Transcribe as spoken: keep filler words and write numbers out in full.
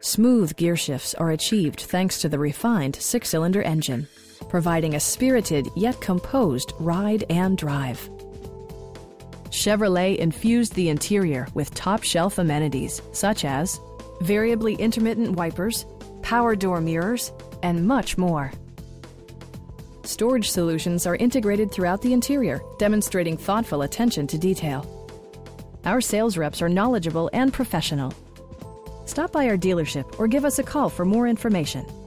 Smooth gear shifts are achieved thanks to the refined six-cylinder engine, providing a spirited yet composed ride and drive. Chevrolet infused the interior with top-shelf amenities such as variably intermittent wipers, power door mirrors, and much more. Storage solutions are integrated throughout the interior, demonstrating thoughtful attention to detail. Our sales reps are knowledgeable and professional. Stop by our dealership or give us a call for more information.